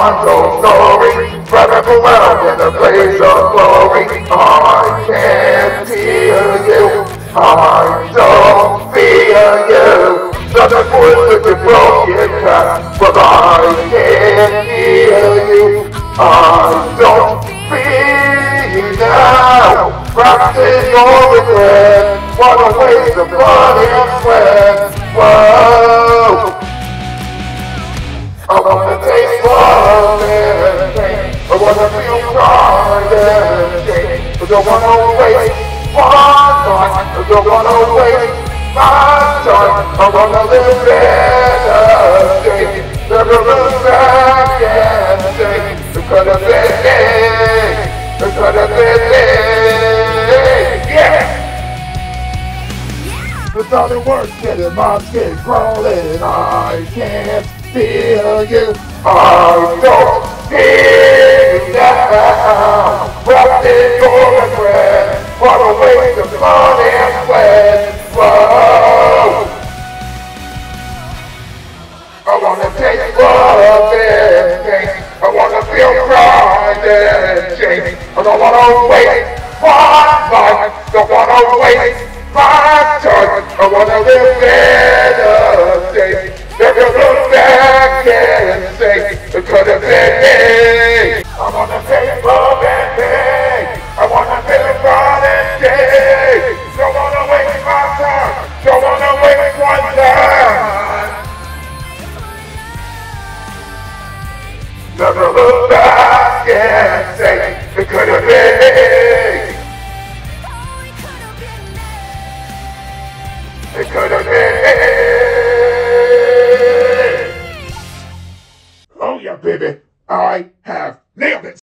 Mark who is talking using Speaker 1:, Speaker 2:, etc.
Speaker 1: untold story, running around in a blaze of glory. I can't hear you, I don't fear you. Nothing worse than your broken cat, but I can't hear you, I don't fear you now. Wrapped in your regret, what a waste of blood and sweat. Whoa, I wanna taste love and pain, I wanna feel pride and shame. I don't wanna waste my time, I don't wanna waste my time. I wanna live better days, never look back and say it could have been me, it could have been me, yeah. It's nothing worse getting my skin crawling. I can't feel you, I don't feel you now. Wrapped in your regret, what a waste of blood and sweat. Whoa, I wanna taste love and pain, I wanna feel pride and shame. I don't wanna waste my life, don't wanna waste my time. I wanna live better days, never look back and say it could have been me. I wanna taste love and pain, I wanna feel pride and shame. Don't wanna waste my time, don't wanna waste one time. Never look back and say it could have been me. It could have been me. Oh yeah, baby, I have nailed it.